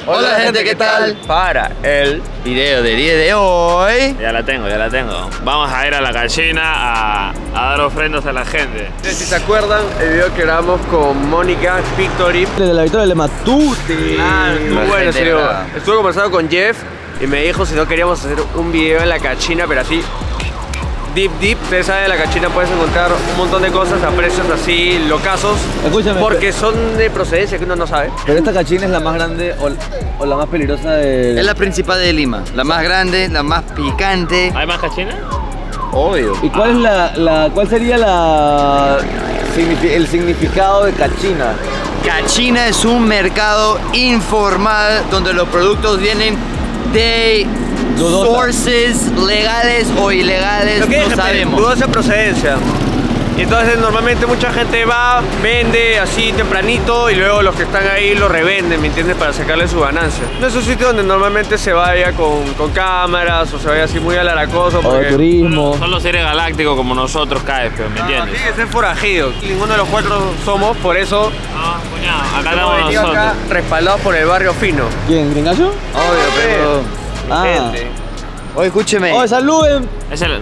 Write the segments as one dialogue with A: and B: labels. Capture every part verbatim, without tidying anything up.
A: Hola gente, ¿qué tal? Para el video del día de hoy.
B: Ya la tengo, ya la tengo. Vamos a ir a la cachina a, a dar ofrendas a la gente.
C: Si se acuerdan, el video que grabamos con Mónica Victory
D: de la victoria de Matute.
C: Ah, estuvo bueno, serio. Estuve conversando con Jeff y me dijo si no queríamos hacer un video en la cachina, pero así deep deep. Ustedes saben, en la cachina puedes encontrar un montón de cosas a precios así locazos. Escúchame, porque son de procedencia que uno no sabe.
D: Pero esta cachina es la más grande o, o la más peligrosa de...
A: Es la principal de Lima, la más grande, la más picante.
B: ¿Hay más cachina?
A: Obvio.
D: ¿Y cuál es la, la cuál sería la el significado de cachina?
A: Cachina es un mercado informal donde los productos vienen de sources legales o ilegales,
C: Lo que
A: no
C: es,
A: sabemos.
C: Dudosa procedencia. Y entonces normalmente mucha gente va, vende así tempranito y luego los que están ahí lo revenden, ¿me entiendes? Para sacarle su ganancia. No es un sitio donde normalmente se vaya con, con cámaras o se vaya así muy alaracoso.
D: O de turismo.
B: Son, son los seres galácticos como nosotros, caes, pero ¿me entiendes?
C: Tiene que ser forajido. Ninguno de los cuatro somos, por eso...
B: No, cuñado, acá
C: Hemos
B: estamos
C: venido
B: nosotros.
C: acá respaldados por el barrio fino.
D: ¿Quién? ¿Gringallo?
A: Obvio, pero...
D: Ah.
C: Gente.
A: Oye, escúcheme.
D: Oye, saluden.
B: Es el...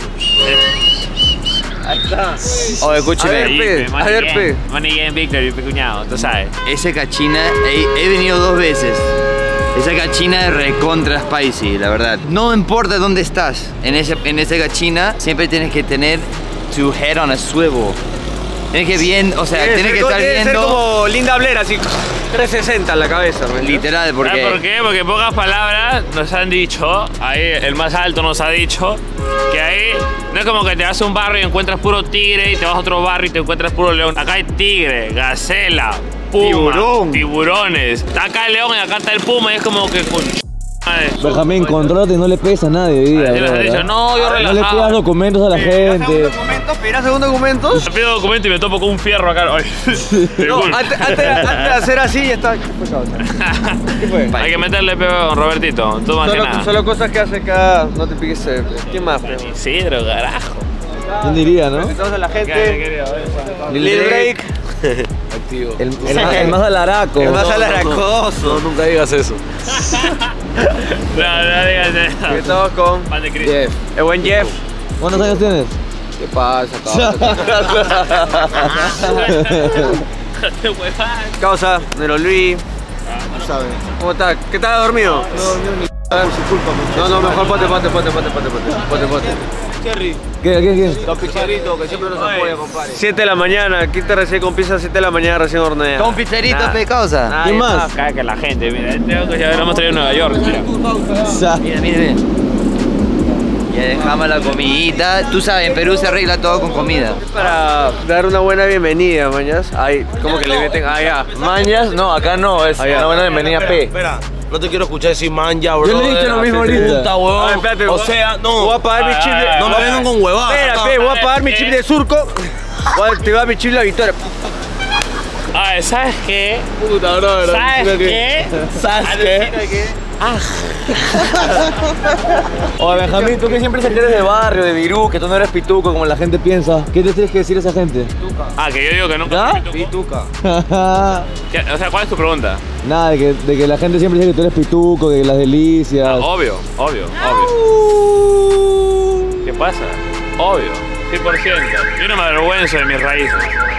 C: Ahí está.
A: Oye, escúcheme.
C: A ver, pe, a ver, pe.
B: Money Game Victory, pe, cuñado, tú sabes.
A: Esa cachina, he, he venido dos veces. Esa cachina es recontra spicy, la verdad. No importa dónde estás, en, ese, en esa cachina siempre tienes que tener tu head on a swivel. Tienes que bien, o sea,
C: Tiene
A: tienes que
C: ser-
A: estar
C: tiene que ser
A: viendo...
C: como Linda Blair, así trescientos sesenta en la cabeza. ¿me entiendes?
A: Literal,
B: ¿Sabes
A: porque...
B: por qué? Porque en pocas palabras nos han dicho, ahí el más alto nos ha dicho, que ahí no es como que te vas a un barrio y encuentras puro tigre y te vas a otro barrio y te encuentras puro león. Acá hay tigre, gacela, puma,
A: Tiburón.
B: tiburones. Está acá el león y acá está el puma y es como que... con
D: Benjamín, contrólate y no le pesa a nadie hoy día.
B: Así les han
D: ¿verdad?
B: dicho, no, yo
D: No le
B: relajado.
D: pidas documentos a la
C: ¿Pedirás según
D: gente.
C: documentos? ¿Pedirás según documentos?
B: Yo pido documento y me topo con un fierro acá. Ay,
C: No,
B: disculpa.
C: antes, antes, antes de hacer así ya está. ¿Qué fue, causa? ¿Qué fue?
B: Hay que meterle peo a Robertito, tú más que
C: Solo,
B: nada.
C: solo cosas que hace acá, no te piques. eh, ¿Quién más, pe?
B: Isidro, carajo.
D: ¿Quién diría, no?
C: Presentamos a la
B: ¿Qué,
C: gente.
B: querido?
C: Lil Drake.
D: El, el, más, el más alaraco.
C: El más alaracoso.
E: Nunca digas eso.
B: No, no digas eso.
C: Estamos con
B: Pan de Cristo.
C: Jeff. El buen Jeff.
D: ¿Cuántos años tienes?
C: ¿Qué pasa, causa?
B: Te huevas.
C: Causa, Nero Luis.
E: ¿Sabes?
C: ¿Cómo estás? ¿Qué tal? ¿Has dormido? No, no, mejor ponte, ponte, ponte, ponte, ponte, ponte, ponte, ponte.
E: Cherry,
D: ¿Qué, quién, quién?
E: los picheritos que siempre nos apoya, compadre.
C: siete de la mañana, aquí te recién con pizza siete de la mañana recién horneada.
A: Con pizzerito,
C: Nada.
A: pe causa.
C: Nada,
D: ¿Quién
C: ya
D: más?
C: está.
B: Caga que la gente, mira, este auto ya lo hemos traído a Nueva York. Mira.
D: Sa-
A: Mira, mira, mira. Ya dejamos la comidita. Tú sabes, en Perú se arregla todo con comida.
C: Para dar una buena bienvenida, mañas. Ahí, como que le meten allá.
E: Mañas, no, acá no, es
C: Allá.
E: una buena bienvenida P. Espera, no te quiero escuchar decir manja, bro.
D: Yo le he dicho lo mismo ahorita.
E: Puta, huevón.
C: Ay, espérate,
E: o
C: voy-
E: sea, no.
C: Voy a pagar mi chip de...
B: Ah,
E: No me vengan con huevadas.
C: Espera,
E: acá.
C: espera, voy a pagar mi chip de surco. Voy a activar mi chip de la victoria.
B: Ay, ¿sabes qué?
E: Puta, bro, bro.
B: ¿Sabes qué?
E: ¿Sabes qué?
D: Oye, Benjamín, tú que siempre salieres de barrio, de Virú, que tú no eres pituco como la gente piensa. ¿Qué te tienes que decir a esa gente?
B: Ah, que yo digo que nunca
D: ¿Ya?
B: fui pituco.
E: Pituca.
B: ¿Qué? O sea, ¿cuál es tu pregunta?
D: Nada, de que, de que la gente siempre dice que tú eres pituco, que las delicias.
B: Ah, obvio, obvio, obvio. ¿Qué pasa? Obvio, cien por ciento. Yo no me avergüenzo de mis raíces.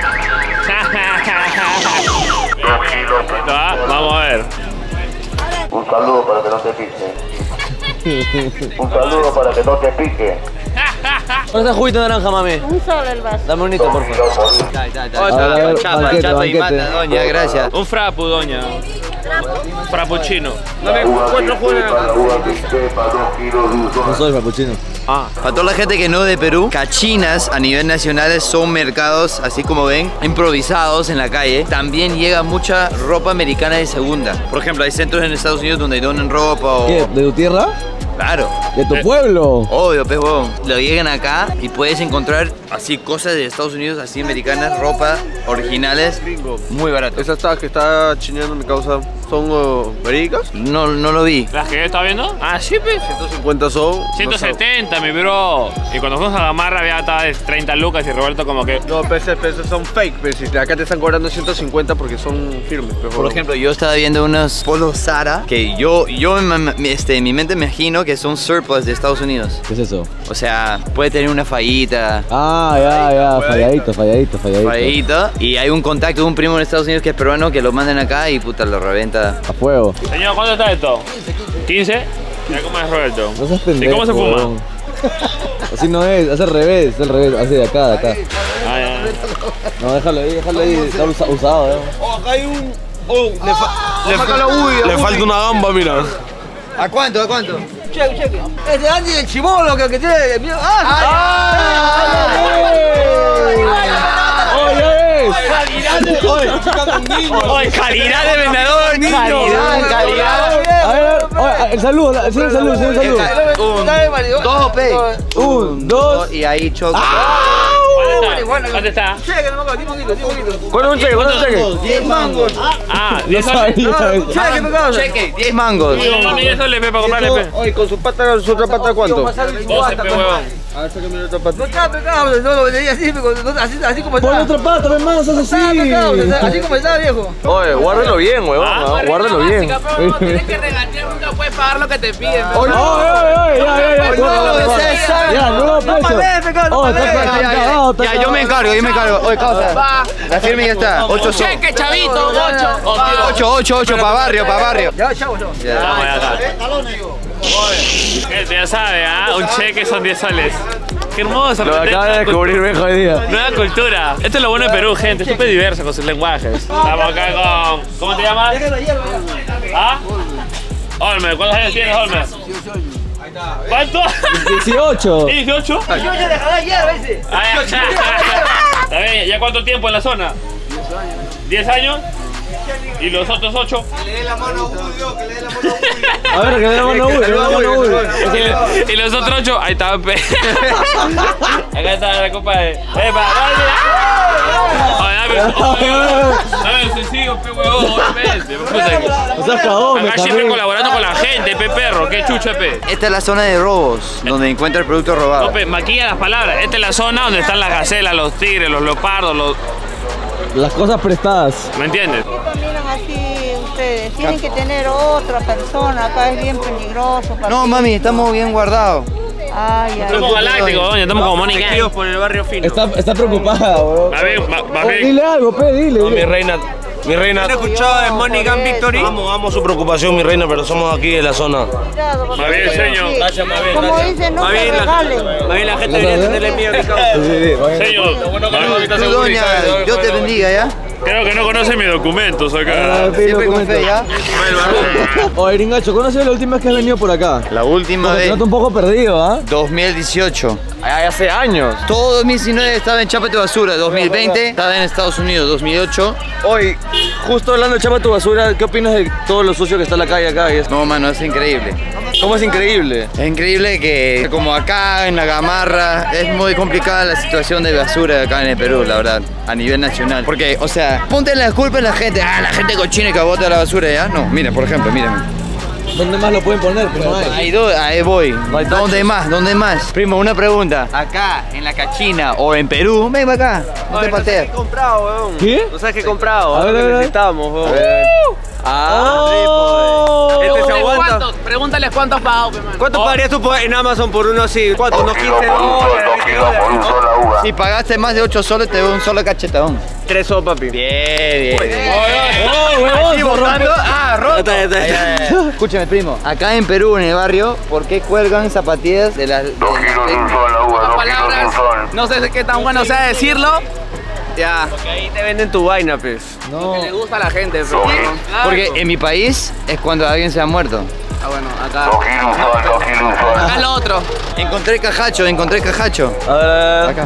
B: Ah, vamos a ver.
F: Un saludo para que no te pique. Un saludo para que no te pique.
D: ¿Dónde está juguito de naranja, mami?
G: Un solo el vaso.
D: Dame unito, por favor.
A: Dale, dale,
C: Oh,
A: dale.
D: A ver,
A: Chapa,
D: banquete,
A: chapa y
D: banquete.
A: mata, doña, gracias.
B: Un frappu, doña. Frappuccino.
C: Dame cuatro juegos.
F: Para una bistecca, dos kilos de
D: No
F: uso.
D: soy frappuccino.
B: Ah,
A: Para toda la gente que no es de Perú, cachinas a nivel nacional son mercados, así como ven, improvisados en la calle. También llega mucha ropa americana de segunda. Por ejemplo, hay centros en Estados Unidos donde donan ropa o...
D: ¿Qué? ¿De tu tierra?
A: Claro.
D: ¿De tu
B: Eh.
D: pueblo?
A: Obvio, pues, huevón. Lo llegan acá y puedes encontrar así cosas de Estados Unidos, así americanas, ropa originales, muy barato.
C: Esa está que está chineando mi causa. ¿Son uh, verídicas?
A: No, no lo vi.
B: ¿Las que yo estaba viendo? Ah, sí, pues.
C: ciento cincuenta son.
B: ciento setenta, mi bro. Y cuando fuimos a Gamarra había estaba de treinta lucas y Roberto como que...
C: No, peces, peces son fake, pero si acá te están cobrando ciento cincuenta porque son firmes. Pero
A: Por ejemplo, yo estaba viendo unos polos Zara que yo, yo en, mi- este, en mi mente me imagino que son surplus de Estados Unidos.
D: ¿Qué es eso?
A: O sea, puede tener una fallita,
D: Ah, ya, ya, falladito, falladito, falladito.
A: fallita. Y hay un contacto de un primo en Estados Unidos que es peruano que lo mandan acá y puta, lo reventa.
D: A fuego.
B: Señor, ¿cuánto está esto? ¿quince? Ya, ¿cómo es Roberto?
D: No seas
B: ¿Y
D: pendejo.
B: cómo se fuma?
D: weón. Así no es, es al revés, es al revés, así de acá, de acá.
B: Ah, ya.
D: No, déjalo ahí, déjalo ahí, está usa- usado, eh.
E: Oh, acá hay un. Oh, le, fa- le, fa- le falta una gamba, mira.
A: ¿A cuánto? ¿A cuánto?
G: Cheque, cheque. Este Andy el chibolo que, que tiene.
B: ¡Oye, calidad de vendedor!
A: Calidad, calidad.
D: A ver, oye, el saludo, el señor salud, el señor salud.
A: Un, dos, pe.
D: Un, dos.
A: Y ahí choco.
B: ¿Dónde está?
G: Cheque, no me acuerdo, diez poquito, diez poquito.
C: ¿Cuál es un cheque? ¿Cuál es un cheque?
A: diez mangos.
B: Ah, diez
D: Ahí,
B: soles.
D: ahí.
G: Cheque, me cago.
A: Cheque, diez mangos.
B: diez soles, pe, para comprarle, pe.
C: Oye, con su pata, su otra pata, ¿cuánto?
B: doce, pe, huevón.
C: A ver, sácame la otra pata.
G: No está, me cago, no lo vendía así, no, así, así como
D: Pon
G: está.
D: otra pata, mi hermano, sos
G: Está, me cago,
D: así.
G: así como está, viejo.
C: Oye, guárdalo bien, huevón.
B: Ah,
C: ¿ah? Guárdalo bien.
H: Tienes que regatear, nunca puedes pagar lo que te piden.
D: Oye, oye, oye, ya, ya, ya.
A: No, César.
D: Ya, nuevo precio.
G: pagues, me cago, no
D: Oh, está
G: pagues.
D: acá,
A: Ya,
D: está
A: ya,
D: acabado, está
A: ya, yo me
D: acabado.
A: encargo, yo me encargo. Oye, causa. La firme ya está. ocho son.
H: Cheque, chavito, ocho.
A: ocho, ocho, ocho, para barrio, para barrio.
G: Ya, chavo, chavo.
B: Vamos acá. Gente, ya sabe, ¿ah? Un cheque son diez soles. Qué hermoso.
C: Lo acaba de descubrir viejo hoy día.
B: Nueva cultura. Esto es lo bueno de Perú, gente. Es súper diverso con sus lenguajes. Estamos acá con... ¿Cómo te llamas? ¿Ah? Olmer, ¿cuántos años tienes, Olmer? ¿Cuánto?
D: dieciocho.
B: ¿dieciocho?
G: Yo ya le jalé ayer, ¿ves?
B: Ah, ya, ya, ya. Está bien, ¿ya cuánto tiempo en la zona? ¿diez años? ¿Y los otros ocho?
D: A ver, que le dé la mano a Uy, que le dé la mano a Uy.
B: ¿Y los otros ocho? Ahí está, pe. Acá está la copa de... ¡Epa! ¡Dale! Dame el sencillo, pe, huevón, obviamente.
D: O sea, cagón, me
B: Acá siempre
D: también.
B: colaborando con la gente, pe, perro. Qué chucha, pe.
A: Esta es la zona de robos, donde encuentra el producto robado.
B: No, pe, maquilla las palabras. Esta es la zona donde están las gacelas, los tigres, los leopardos, los...
D: Las cosas prestadas.
B: ¿Me entiendes?
I: Miran así ustedes, tienen que tener otra persona, acá es bien peligroso. para
A: No,
I: ti.
A: mami, estamos bien guardados.
I: Ay, ay.
B: Estamos galácticos, doña, estamos como Mónica.
C: por el barrio fino.
D: Está, está preocupada, bro.
B: Va bien, va, va
D: Oh,
B: bien.
D: dile algo, pe, dile.
E: No, mi
D: dile.
E: reina. Mi reina.
C: ¿Han escuchado de Money Gun Victory?
E: Amo, amo su preocupación, mi reina, pero somos aquí de la zona.
I: Cuidado, porque
B: Va bien,
I: sí,
B: señor.
I: sí.
E: Gracias, más bien,
I: Como
E: gracias.
I: dicen, no
C: Más
I: se
C: bien, la,
I: regalen.
C: más bien la gente debería tenerle miedo que causa.
D: Sí, sí, sí, vayan.
B: Señor,
A: Tú, doña, Dios te bendiga, ¿ya?
B: creo que no conoce mis documentos
D: Ah,
B: acá.
D: pe,
A: Siempre con
D: documento.
A: fe, ¿ya?
D: Oye, Gringacho, ¿cuándo ha sido la última vez que has venido por acá?
A: La última
D: Porque te
A: vez,
D: noto un poco perdido, ¿ah?
A: dos mil dieciocho.
C: Ay, hace años.
A: Todo dos mil diecinueve estaba en Chapa tu Basura, dos mil veinte estaba en Estados Unidos, dos mil ocho.
D: Hoy, justo hablando de Chapa tu Basura, ¿qué opinas de todo lo sucio que está en la calle acá? Y es-
A: No, mano, es increíble.
D: ¿Cómo es increíble?
A: Es increíble que como acá en la Gamarra es muy complicada la situación de basura acá en el Perú, la verdad, a nivel nacional. Porque, o sea, ponte la culpa en la gente, ah, la gente cochina que bota la basura, ¿ya? No, miren, por ejemplo, mírenme.
D: ¿Dónde más lo pueden poner? Pero no hay.
A: Ahí, do- ahí voy.
D: hay
A: ¿Dónde
D: tachos.
A: más? ¿Dónde más? Primo, una pregunta. Acá, en la Cachina o en Perú, ven para acá. No te patees.
C: ¿Qué he comprado, weón?
D: ¿Qué?
C: ¿No sabes qué he comprado?
D: A ver,
C: Lo que
D: a ver.
C: necesitamos, weón. Ah,
D: Oh.
C: sí, pues. Este se aguanta.
H: ¿Cuántos? Pregúntales cuántos pagado, pe, man.
C: ¿Cuánto pagarías tú por- en Amazon por uno así? ¿Cuánto? ¿Unos
F: Dos kilos
C: quince
F: por un sol,
C: dólares?
F: dos kilos por un sol la uva.
A: Si pagaste más de ocho soles, te doy un solo cachetadón.
C: Tres soles, papi.
A: Bien, bien.
D: ¡Oh, huevón! se rompe.
A: Ah, roto.
C: Ya está, ya está, ya está.
A: Escúchame, primo. Acá en Perú, en el barrio, ¿por qué cuelgan zapatillas de las... de
F: Dos
A: las-
F: kilos de un sol la uva, dos kilos de un
H: Palabras,
F: sol.
H: no sé qué tan bueno sea decirlo. Ya,
C: Porque ahí te venden tu vaina, pues.
D: No.
H: que le gusta a la gente, pero
A: Porque en mi país es cuando alguien se ha muerto.
H: ah, bueno, acá.
F: Dos kilos un sol, dos kilos un sol.
H: Acá es lo otro.
A: Encontré cajacho, encontré cajacho.
D: A ver, a ver.
A: Acá.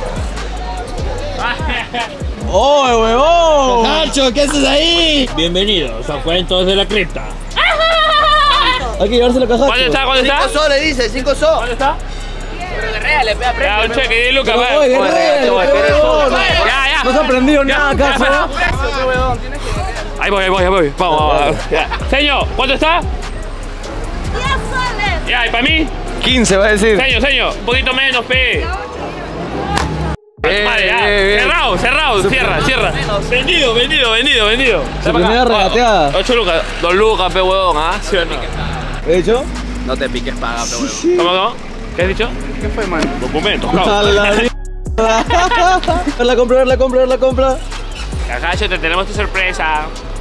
D: ¡Oh, huevón!
A: ¡Cajacho, qué haces ahí!
B: Bienvenidos a Cuentos de la Cripta.
D: Hay que llevarse la caja.
B: ¿Cuánto está? ¿Cuánto está?
A: Cinco soles, dice, cinco soles.
B: ¿Cuánto está?
H: Pero de real, le pega
B: Ya,
H: precio.
B: un cheque, diez lucas,
D: Pero,
B: va.
D: oye, guerrero, huevón.
B: Ya, ya.
D: No se ha aprendido nada, cacho.
B: Ahí Ahí voy, ahí voy, ahí voy. Vamos, vamos, vamos. Ya. Señor, ¿cuánto está?
I: diez soles.
B: Ya, ¿y para mí?
D: quince va a decir.
B: Señor, señor, un poquito menos, pe.
C: Bien,
B: Vale, ya.
C: bien, bien.
B: Cerrado, cerrado, cierra, cierra. Vendido, vendido, vendido, vendido.
D: Su primera regateada.
B: ocho lucas, dos lucas, pe huevón, ¿ah? ¿Sí o no?
D: ¿He hecho?
H: No te piques paga, pero huevón.
B: ¿Cómo, cómo? ¿Qué has dicho?
H: ¿Qué fue, man?
B: Documentos,
D: A
B: cabrón.
D: la mierda. Ver la compra, ver la compra, ver la compra.
B: Cajacho, te tenemos tu sorpresa.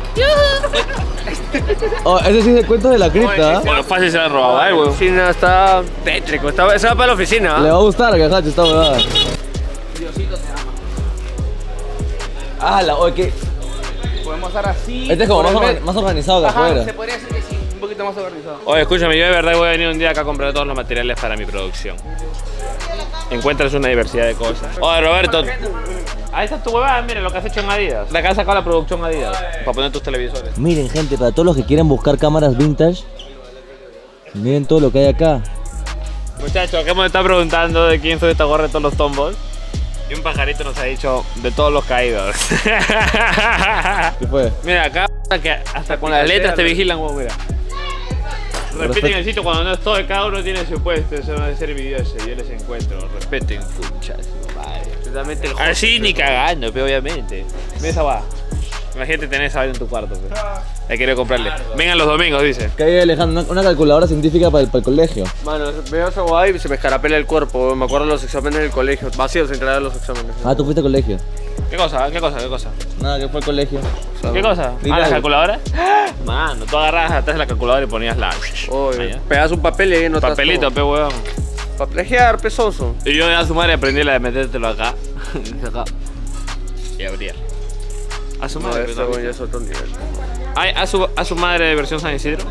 D: Oh, ese sí es el cuento de la cripta.
B: Bueno, fácil se la han robado, ¿eh,
C: La
B: huevón?
C: oficina está tétrico. Está, esa va para la oficina.
D: Le
C: ¿ah?
D: va a gustar a Cajacho esta huevada.
H: Diosito te ama.
D: Ah, la, oye, ¿qué?
H: Podemos estar así.
D: Este es como
H: por
D: más,
H: el
D: orga-
H: mes.
D: más organizado que
H: Ajá,
D: afuera.
H: se podría decir que sí. Un poquito más organizado.
B: Oye, escúchame, yo de verdad voy a venir un día acá a comprar todos los materiales para mi producción. Encuentras una diversidad de cosas. Oye, Roberto. Ahí está tu huevada, mira lo que has hecho en Adidas. De acá has sacado la producción Adidas para poner tus televisores.
D: Miren, gente, para todos los que quieren buscar cámaras vintage, miren todo lo que hay acá.
B: Muchachos, acá me está preguntando de quién soy esta gorra de todos los tombos. Y un pajarito nos ha dicho de todos los caídos.
D: ¿Qué fue?
B: Mira, acá que hasta con las letras te vigilan, huevón, mira. Respeten el sitio cuando no estoy, cada uno tiene su puesto, eso no debe ser envidioso, yo les encuentro, respeten, puchas,
C: Totalmente el
B: así ni cagando, pero obviamente. Mira esa va. Imagínate tener esa vaina en tu cuarto, pues. Hay que ir a comprarle. Vengan los domingos, dice.
D: Que hay Alejandro, una, una calculadora científica para el, para el colegio.
C: Mano, veo esa guay y se me escarapela el cuerpo. Me acuerdo de los exámenes del colegio. Vacíos sin traer los exámenes.
D: Ah, tú fuiste al colegio.
B: ¿Qué cosa? ¿Qué cosa? ¿Qué cosa?
D: Nada, que fue al colegio.
B: ¿Qué cosa?
D: Dile
B: ¿Ah, la
D: algo.
B: calculadora? Mano, tú agarras atrás de la calculadora y ponías la...
C: Oye, pegas un papel y ahí no
B: Papelito, pe huevón.
C: Para plagiar, pesoso.
B: Y yo a su madre aprendí la de metértelo acá. acá. Y abrir. A su
C: No,
B: madre.
C: eso
B: pero no.
C: ya es otro nivel.
B: Ay, a su, a su madre de versión San Isidro.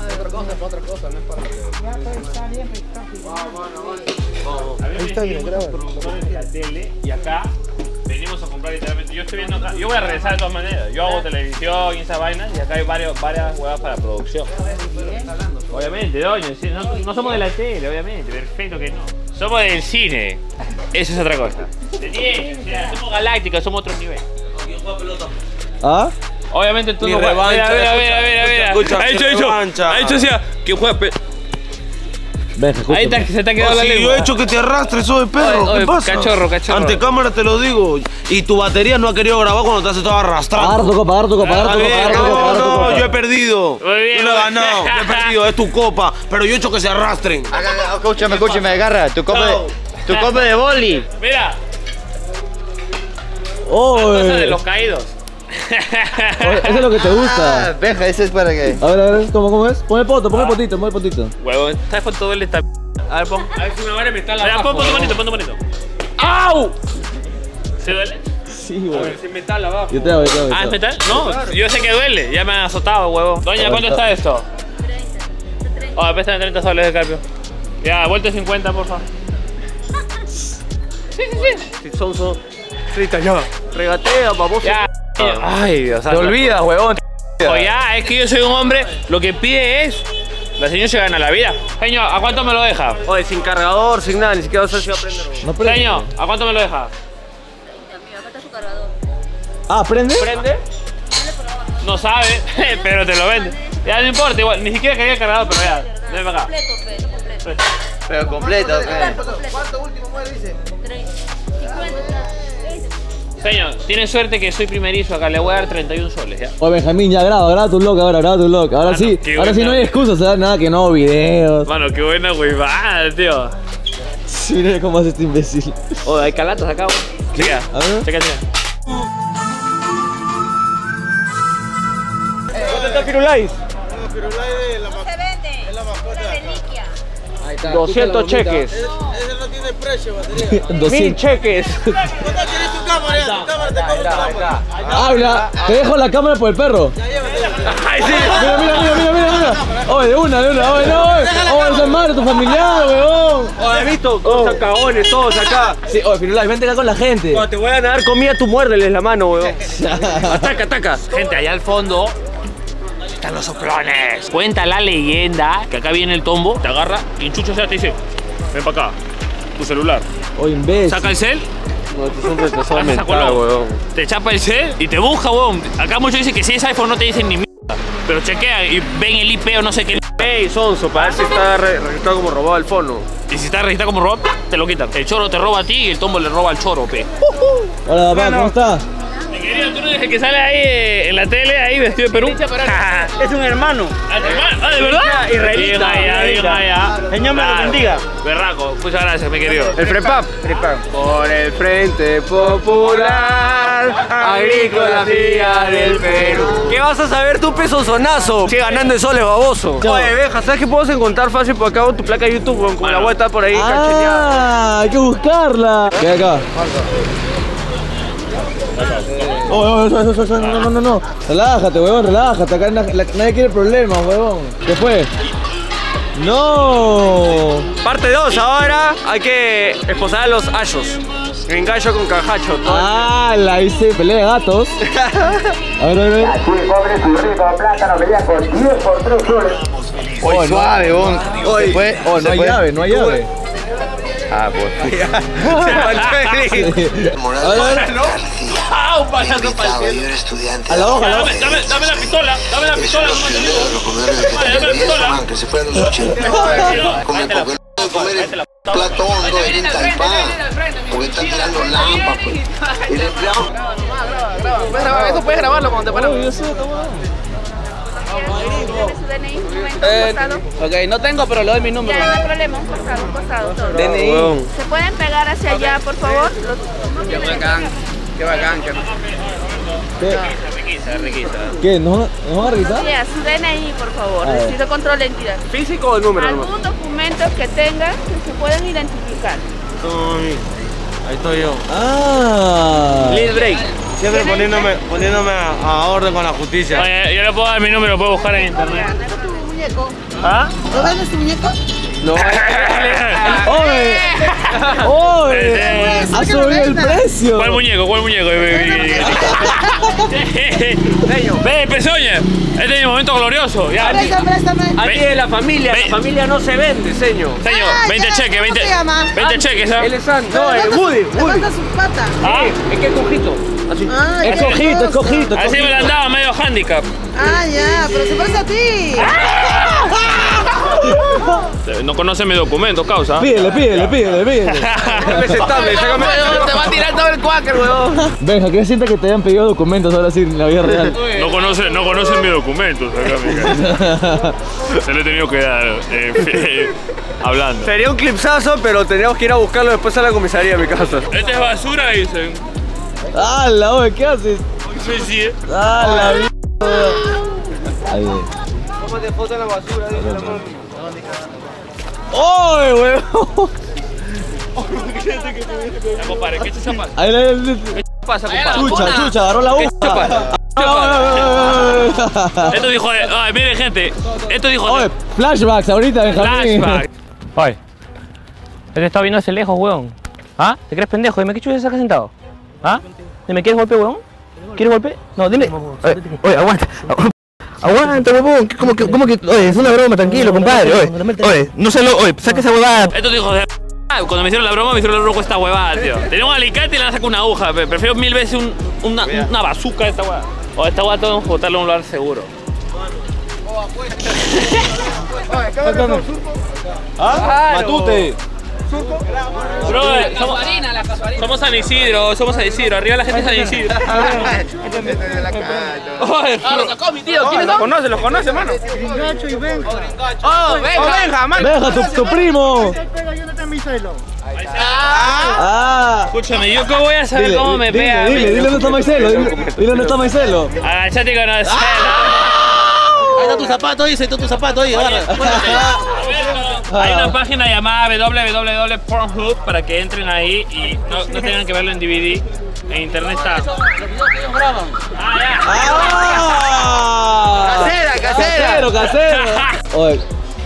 B: Ahí está bien, productores de la tele y acá venimos a comprar literalmente. Yo estoy viendo acá. Yo voy a regresar de todas maneras. Yo hago televisión y esa vaina y acá hay varios, varias huevas para producción. Obviamente, doña, sí, no, no somos de la tele, obviamente, perfecto que no. Somos del cine. Eso es otra cosa. De diez, o sea, somos galácticos, somos otro nivel.
D: ¿Ah?
B: Obviamente tú
E: Ni
B: no juegas.
E: revancha,
B: Mira, mira, mira, mira, mira.
E: escucha,
B: Ha dicho,
E: ni
B: ha dicho,
E: revancha.
B: ha dicho, o sea, que juega. pe-
D: Venga, escúchame.
B: Ahí está, se te ha quedado
E: Oh,
B: la
E: si
B: lengua.
E: yo he hecho que te arrastres, soy perro,
B: Oye,
E: ¿qué
B: oye,
E: pasa?
B: cachorro, cachorro.
E: Ante cámara te lo digo. Y tu batería no ha querido grabar cuando te has estado arrastrando.
D: Pagar tu copa, pagar tu copa, pagar
E: Está
D: tu copa,
E: bien,
D: pagar tu copa,
E: no,
D: pagar tu
E: no,
D: copa.
E: yo he perdido.
B: Muy bien,
E: Yo lo he
B: muy
E: ganado,
B: bien.
E: yo he perdido, es tu copa. Pero yo he hecho que se arrastren.
A: Escúchame, escúchame, agarra tu copa de, tu copa de boli.
B: Mira,
D: Oh,
B: cosa de
D: eh.
B: los caídos.
D: Oye, eso es lo que te
A: Ah,
D: gusta.
A: veja, ese es para que.
D: A ver, a ver, ¿cómo, cómo es? Pon el poto, pon el potito, pon el potito.
B: Huevón, ¿sabes cuánto duele esta? A ver, pon. A ver si me vale metal abajo. Pon, pon tu manito, pon tu manito. ¡Au! ¿Se duele?
D: Sí, güey.
C: Sin metal abajo.
D: Yo te hago, yo te hago.
B: Ah, ¿es metal? No, yo sé que duele. Ya me han azotado, huevón. Doña, ¿cuánto está esto? treinta. Oh, préstame treinta soles de cambio. Ya, vuelta cincuenta, por favor.
C: Si son, son. treinta ya. Regatea, baboso.
B: Ya. Ay, Dios.
C: Te olvidas, huevón.
B: O ya, es que yo soy un hombre, lo que pide es. La señora se gana la vida. Señor, ¿a cuánto me lo deja?
C: Oye, sin cargador, sin nada, ni siquiera sabes si va a prender.
D: No prende.
B: Señor, ¿a cuánto me lo deja?
D: Ah, ¿prende?
B: ¿Prende? No sabe, pero te lo vende. Ya no importa, igual, ni siquiera quería el cargador, pero ya, ven para acá.
A: Pero completo, ¿qué?
G: ¿Cuánto último muere, dice?
B: Señor, tiene suerte que soy primerizo acá, le voy a dar treinta y un soles, ¿ya?
D: Oye, Benjamín, ya graba, graba tu vlog ahora, graba tu vlog. Ahora
B: Mano,
D: sí,
B: qué
D: ahora sí
B: buena.
D: no hay excusas, ¿sabes? Nada que no, videos.
B: Mano, qué buena huevada, tío.
D: Sí, mira cómo hace este imbécil.
B: Oh, hay calatas acá, güey. Checa,
D: A ver.
B: checa, checa.
C: ¿Dónde está Firulais?
I: Se vende. Es la mascota. Una reliquia.
C: doscientos cheques.
G: Ese no tiene precio, batería.
C: Mil
D: doscientos.
C: cheques.
G: ¿Cuánto quieres tu cámara? Ya, tu cámara te compro tu cámara.
D: Habla, te dejo la cámara por el perro.
G: Ya, llévatela.
B: Ay, sí.
D: Mira, mira, mira, mira, mira, mira. Oye, de una, de una, oye, no, oye. Oye, esa madre, tu familiar, weón.
C: Oye, ¿has visto? Con cagones todos acá.
D: Sí, oye, Firulais, vente acá con la gente.
C: Cuando te voy a dar comida, tú muérdeles la mano, weón. Ataca, ataca.
B: Gente, allá al fondo están los soplones. Cuenta la leyenda que acá viene el tombo, te agarra y en chucho, o sea, te dice, ven para acá, tu celular.
D: Oye, imbécil.
B: Saca el cel
C: No, esto es un retrasado
B: Haces a
C: mental,
B: color.
C: weón.
B: Te chapa el cel y te busca, weón. Acá muchos dicen que si es iPhone no te dicen ni mierda. Pero chequea y ven el I P o no sé qué.
C: Ey, sonso, para ver si está re- registrado como robado el fono.
B: Y si está registrado como robo, te lo quitan. El choro te roba a ti y el tombo le roba al choro, pe.
D: Hola, papá, ¿cómo estás?
B: Mi querido, tú no eres el que sale ahí eh, en la tele, ahí vestido de Perú.
H: Es un hermano.
B: Ah, ¿tu hermano? Ah, ¿de verdad?
H: Israelita,
B: Bien allá, bien
H: israelita.
B: allá.
H: Señor me lo bendiga.
B: Berraco, muchas gracias, mi querido.
C: El Frepap. Por el Frente Popular, agrícola fría del Perú. ¿Qué vas a saber tú, peso sonazo? Sigue ganando de soles, baboso. Oye, Benja, ¿sabes qué puedes encontrar fácil por acá con tu placa de YouTube, weón? Como la web está por ahí cacheteada.
D: Ah, hay que buscarla. ¿Qué hay acá? Oh, oh, oh, oh, oh, no, no, no, no. Relájate, huevón, relájate. Acá na- la- nadie quiere problemas, huevón. ¿Qué fue? ¡No!
C: Parte dos, ahora hay que esposar a los ayos. En gallo con cajacho. todo.
D: Ah, la hice pelea de gatos. A ver, a ver, a ver.
F: Aquí pobre su rico plátano venía con diez por tres soles.
A: Oye, suave, bon.
D: Oye,
A: Se puede-
D: oh,
A: se
D: no hay
A: puede-
D: llave, no hay llave.
A: Ah, pues.
D: A ver, a ver.
B: ¡Ah, un payaso para el cielo!
D: A la hoja, a la hoja.
B: Dame, dame, dame la pistola, dame la pistola. Vale, dame la pistola.
F: Que se fue a los ochenta. Come porque no comer el plato hondo de Taipán. Porque está tirando lampas. Pues. El empleado.
H: Eso puedes grabarlo cuando te paran.
D: Yo sé, toma.
J: ¿Tiene su D N I? Un momento,
H: Eh,
J: un costado.
H: ok, no tengo, pero le doy mi número.
J: Ya, no hay problema, un costado, un costado, todo.
H: D N I.
J: ¿Se pueden pegar hacia allá, por favor? Los-
H: Qué bacán. Qué bacán. Qué...
D: ¿Qué?
B: Riquisa, riquisa.
D: ¿Qué? ¿Nos van a- nos van a revisar?
J: Sí, a su D N I, por favor.
D: A ver.
J: Necesito control de entidad.
C: ¿Físico o el número? nomás?
J: Algún documento que tengan que se puedan identificar.
E: Ahí estoy yo.
D: Ah.
C: Lil Break.
E: Siempre poniéndome, poniéndome a, a orden con la justicia.
B: Oye, yo le puedo dar mi número, lo puedo buscar en internet.
I: muñeco?
B: ¿Ah?
I: ¿No vendes tu muñeco?
C: No.
D: ¡Oye! ¡Oye!
B: Este,
D: ¡Ha subido el precio!
B: ¿Cuál muñeco? ¿Cuál muñeco? Ve, pezoña. Este es mi momento glorioso. Ya.
I: Préstame, préstame.
C: Aquí de la familia.
B: Ve-
C: La familia no se vende, señor.
B: Señor,
I: Ah,
B: veinte
I: ya,
B: cheques,
I: ¿cómo
B: veinte.
I: se llama?
B: veinte cheques, ¿ah?
C: Él es San. No,
I: ¿Te
C: es
I: falta-
C: Woody.
I: te
C: Woody.
I: falta su pata.
B: ¿Ah?
C: Es que es cojito. Así.
I: Ah,
D: Es
I: qué
D: cojito, es
I: hermoso.
D: cojito, es
B: Así me
D: cojito.
B: la andaba, medio handicap.
I: Ah, ya, pero se parece a ti.
B: No conoce mi documento, causa.
D: Pídele, pídele, pídele, pídele.
C: Presentable, sácame.
H: Te va a tirar todo el cuáquer, weón.
D: Benja, ¿qué sientes que te hayan pedido documentos ahora sí en la vida real?
B: No conoce, no conocen mis documentos acá, mi cara. Se lo he tenido que dar eh, eh, hablando.
C: Sería un clipsazo, pero teníamos que ir a buscarlo después a la comisaría a mi casa.
B: Este es basura, dicen.
D: ¡Hala, oye! ¿Qué haces?
B: Sí, sí, eh.
D: ¡Hala, mierda! Ahí.
C: Tómate foto en la basura, dice la mami.
D: ¡Oye, weón!
B: Ya, compadre, ¿qué chapa
D: Ahí, ahí, ahí.
B: pasa, compadre?
D: Chucha, chucha, agarró la
B: ¿Qué
D: uva.
B: chapa?
D: Chapa.
B: Esto dijo de... Ay, mire, gente. Esto dijo
D: Oye,
B: de...
D: flashbacks ahorita, Benjamín.
B: Flashback.
H: Oye, te está viendo hacia lejos, weón. ¿Ah? ¿Te crees pendejo? Dime, ¿qué chucha estás sentado? ¿Ah? Dime, ¿quieres golpe, weón? ¿Quieres golpe? No, dime. Oye, oye, aguanta. Aguanta, weón. ¿Cómo que, cómo que? Oye, es una broma, tranquilo, compadre. Oye, oye, no se lo. Oye, saca esa huevada.
B: Estos hijos de... Cuando me hicieron la broma, me hicieron la broma con esta huevada, tío. Tenía un alicate y le saco una aguja. pe- Prefiero mil veces un, una, una bazooka de esta huevada. O esta huevada tengo que botarla en un lugar seguro.
D: ¿Ah? Matute.
B: Bro, eh, somos, somos San Isidro, somos San Isidro. Arriba la gente es San Isidro. Oye,
H: Lo sacó mi tío. ¿Quiénes son?
C: Conoce, los conoce, mano.
I: Gringacho y Benja.
H: Oh, venga, venga, man.
D: Benja, tu, tu primo. Ah.
B: escúchame, ¿yo qué voy a saber
D: Dile,
B: cómo me
D: dile,
B: pega?
D: dile, dile dónde está Maicelo. Dile, dile dónde está Maicelo.
B: Agachate con el celo.
H: Ahí está tu zapato, dice, ahí está tu zapato, ahí, agarra.
B: Hay una página llamada w w w punto pornhub para que entren ahí y no, no tengan que verlo en D V D. En internet está. Ah, ya.
D: ¡Ah!
H: Casera, casera.
D: Casero, casero. Oye,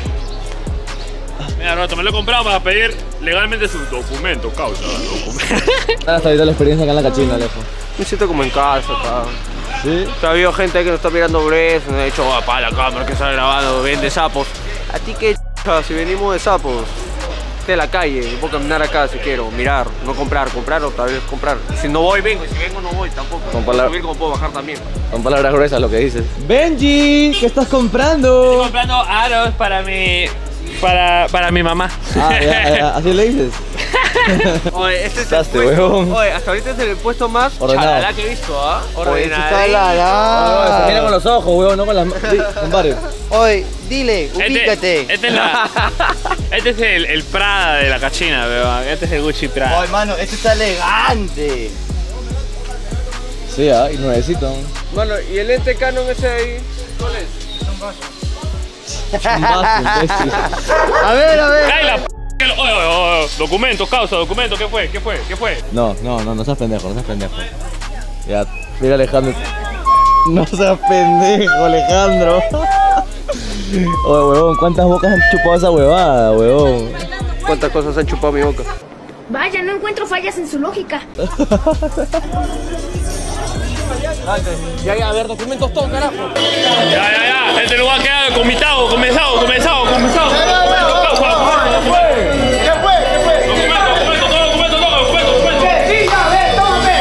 B: Mira, Roto, me lo he comprado para pedir legalmente su documento, causa. Documento.
D: hasta ahorita la experiencia acá en la cachina, Alejo.
C: Me siento como en casa, está.
D: ¿Sí?
C: Ha habido gente que nos está mirando Breath, nos ha dicho, oh, pa' la cámara que está grabando, vende sapos. ¿A ti qué ch***a si venimos de sapos? parte de la calle. Yo puedo caminar acá si quiero, mirar, no comprar, comprar o tal vez comprar. Si no voy, vengo. Y si vengo, no voy tampoco.
D: Con
C: puedo
D: palabra-
C: subir como puedo bajar también.
D: Con palabras gruesas lo que dices. Benji, ¿qué estás comprando?
B: Estoy comprando aros para mi... Para, para mi mamá.
D: Ah, ya, ya, así le dices.
C: Oye, este es el
D: Daste,
C: puesto,
D: huevón.
C: oye, hasta ahorita es el puesto más
D: Ordenado.
C: chalala que he visto, ¿ah? Ordenado.
D: Se mira con los ojos, weón, no con las manos. Compadre.
A: Oye, dile, ubícate.
B: Este, este es, la, este es el, el Prada de la cachina, weón. Este es el Gucci Prada.
A: Oh, hermano, este está elegante.
D: Sí, ah, y nuevecito.
C: Mano, ¿y el lente Canon ese de ahí? ¿Cuál es?
D: Un vaso, imbécil.
A: A ver, a ver.
B: ¡Ay, la p***! que lo- oye, oye, oye, documentos, causa, documentos. ¿Qué fue? ¿Qué fue? ¿Qué fue?
D: No, no, no, no seas pendejo, no seas pendejo. Ya, mira Alejandro. No seas pendejo, Alejandro. Oye, huevón, ¿cuántas bocas han chupado esa huevada, huevón?
C: ¿Cuántas cosas han chupado mi boca?
K: Vaya, no encuentro fallas en su lógica.
C: Ya, ya, a ver, documentos todos, carajo.
B: Ya, ya, ya. Este lugar queda comitado, comenzado, comenzado, comenzado.
G: ¿Qué fue? ¿Qué fue?
B: Documento, documento, todo, documento, todo, documento, documento.
G: Sí, ya, ve, tómame.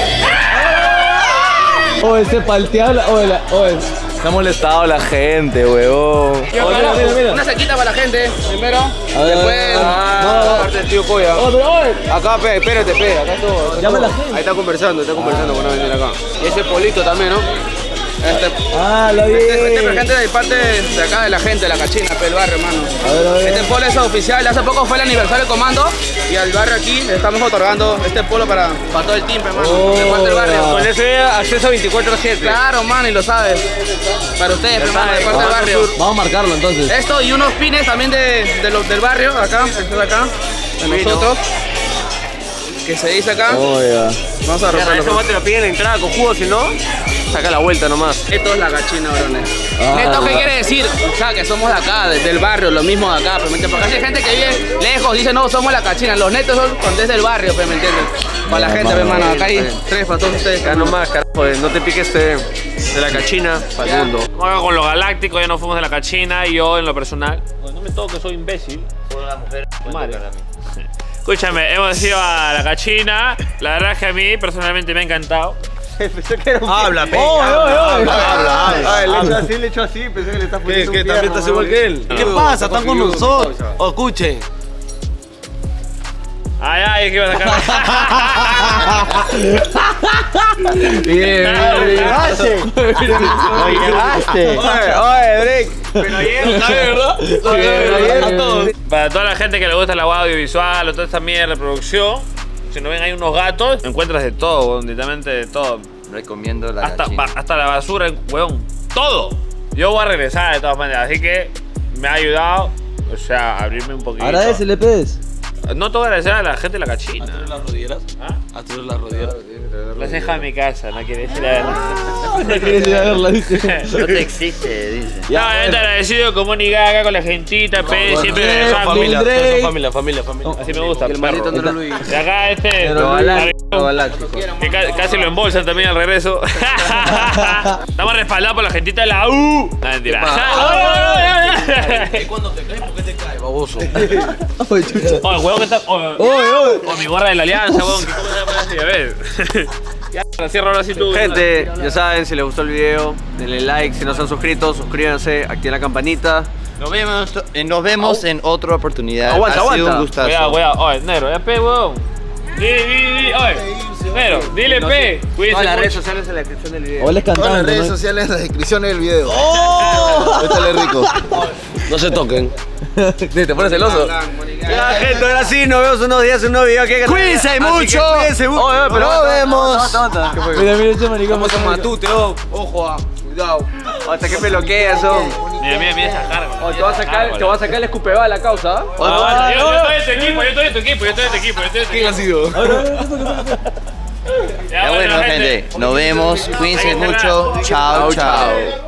D: Oye, ese palteado, la- oye, la- oye, se ha molestado la gente, huevón. Oye, mira, mira, mira.
C: Una sequita para la gente, primero.
D: A ver,
C: Después,
D: ah,
C: no,
D: no, no.
C: parte del tío Coya.
D: Oye, pero, oye.
C: Acá, pe, espérate, pe, acá todo.
D: Llama a la
C: todo.
D: gente.
C: Ahí está conversando, está conversando con una vecina acá. Y ese polito también, ¿no? Este,
D: Ah, lo vi.
C: este, este presente de parte de acá de la gente, de la cachina, pe, el barrio, hermano.
D: A ver, a ver.
C: Este polo es oficial, hace poco fue el aniversario del comando y al barrio aquí le estamos otorgando este polo para, para todo el team, hermano, de parte del barrio.
D: Oh.
C: Con ese acceso veinticuatro siete. Claro, mano, y lo sabes. Para ustedes, hermano, de parte del barrio.
D: Vamos a marcarlo entonces.
C: Esto y unos pines también de, de los del barrio, acá, este de acá, de nosotros. Que se dice acá.
D: Oiga.
C: Vamos a romperlo. Eso te lo piden en entrada con jugo, si no, saca la vuelta nomás. Esto es la cachina, brones.
D: Ah,
C: ¿Neto qué
D: la-
C: quiere decir? O sea, que somos de acá, de- del barrio, lo mismo de acá, pero ¿me entiendes? Porque hay gente que vive lejos, dice, no, somos la cachina. Los netos son con- desde el barrio, pero ¿me entiendes? Para la
D: Ya,
C: gente,
D: mano.
C: hermano, acá hay tres para todos ustedes. Acá nomás, carajo, no te piques de, de la cachina para el mundo.
B: Bueno, con los galácticos ya nos fuimos de la cachina y yo en lo personal. Oye, no me toques, soy imbécil.
A: Por una mujer,
B: Madre. Escúchame, hemos ido a la cachina. La verdad es que a mí personalmente me ha encantado.
E: Habla, pe.
D: Oye, oye, oye.
E: Habla, habla.
C: Ay, le echo así, le echo así, pensé que le estás
E: ¿Qué?
C: poniendo
E: ¿Qué?
C: un
E: ¿También
C: pierno,
E: estás igual
C: ¿no?
E: que él? ¿Qué pasa? Están con nosotros. O escuchen.
B: Ay, ay, ¿qué iba a sacar?
D: Bien, bien, bien.
A: Llegaste.
C: Oye, oye, Drake. Pero ayer,
E: ¿Verdad?
D: bien, bien.
B: Para toda la gente que le gusta el agua audiovisual o toda esta mierda de producción, si no ven hay unos gatos, encuentras de todo, weón, literalmente de todo.
A: Recomiendo la
B: Hasta,
A: gallina.
B: ba- hasta la basura, weón. Todo. Yo voy a regresar de todas maneras, así que me ha ayudado, o sea, a abrirme un poquito.
D: Agradecele, pez.
B: No te voy a agradecer a la gente de la cachina.
E: las rodilleras?
B: ¿Ah?
E: ¿A tu las rodilleras?
B: Las deja en mi casa, no quiere decir a verla.
D: No quieres ir a verla, dice.
A: No te existe, dice.
B: No, yo te agradecido como ni acá con la gentita, pe, siempre me
D: Drake,
B: dejan.
E: Familia,
D: Drake.
E: todos son familia, familia, familia.
B: Así me gusta,
C: el
B: perro.
C: maldito no lo Luis.
B: Y acá este,
C: Lo galáctico, lo
B: Maricón,
C: galáctico.
B: que ca- casi lo embolsan también al regreso. Estamos respaldados por la gentita de la U. No, mentira.
E: ¿Y cuando te caes, por qué te caes, baboso?
D: Oye, chucha.
B: Oye, huevón que está. Oye,
D: Oye, oye.
B: oye, mi gorra de la alianza, huevón. que ¿Cómo se llama así? A ver. Ya, la cierro ahora sí tú.
C: Gente, ya saben, si les gustó el video, denle like, si no se han suscrito, suscríbanse, activen la campanita.
A: Nos vemos, eh, nos vemos en otra oportunidad.
C: Aguanta,
A: ha sido
C: aguanta.
A: un gustazo.
B: Cuidado, cuidado. Oye, negro, ya pe, huevón. Di, di, di. Oye, negro, dile pe. Cuídense
C: Todas las redes
B: mucho.
C: sociales en la descripción del video.
D: O él es
G: Todas las
D: cantante,
G: redes
D: ¿no?
G: sociales en la descripción del video. ¡Oh! Métale rico.
E: No se toquen.
D: ¿Te pones celoso?
C: Ya, gente, ahora sí, nos vemos unos días en un nuevo video. que-
A: Cuídense
C: Así que
A: mucho.
C: Cuídense mucho.
A: Oye, pero nos vemos.
D: Mira, mira ese maricón.
C: Vamos a Matute, oh. Ojo, ah, cuidado. Hasta que me bloqueas, oh.
B: Mira, mira, mira esa carga.
C: Oh, te voy a sacar, te voy a sacar el escupeba a la causa, ¿ah?
B: Ah, yo, yo estoy en tu equipo, yo estoy en tu equipo, yo estoy en tu equipo, yo estoy en tu
E: ¿Quién ha
B: equipo.
E: sido?
A: Ya bueno, gente. Nos vemos. Cuídense mucho. Chao, chao.